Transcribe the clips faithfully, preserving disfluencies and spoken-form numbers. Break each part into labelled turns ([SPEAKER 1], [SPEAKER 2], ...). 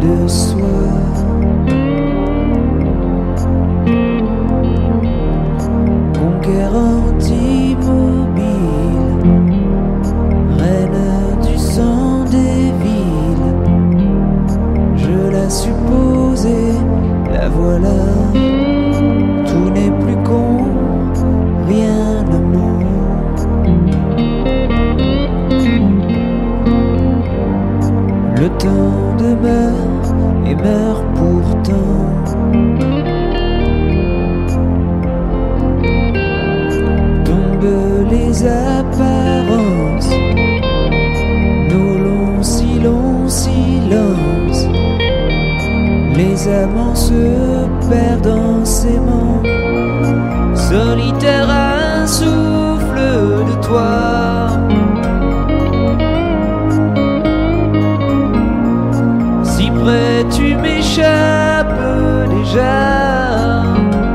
[SPEAKER 1] de soi. Conquérante immobile, reine du sang des villes, je la supposais, la voilà. Tout n'est plus con, rien ne ment. Le temps demeure et meurt pourtant. Tombent les apparences, nos longs si longs silences. Les amants se perdent en s'aimant. Solitaire un souffle de toi. Si près tu m'échappes déjà.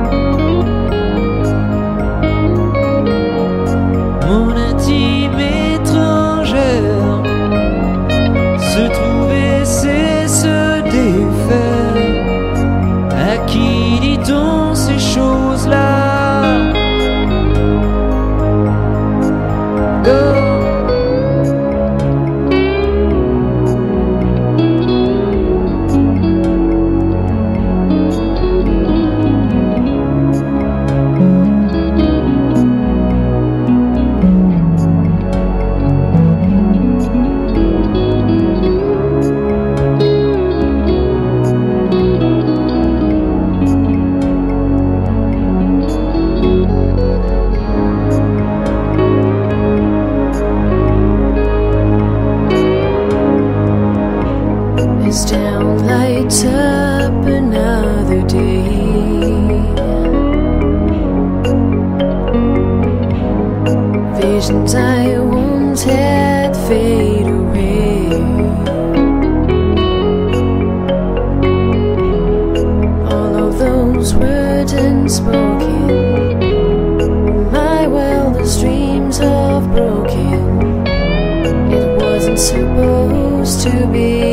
[SPEAKER 1] Mon intime étrangère, se trouver c'est se défaire. À qui dit-on ces choses-là?
[SPEAKER 2] As down lights up another day, visions I once had fade away. All of those words unspoken, my wildest dreams have broken. It wasn't supposed to be.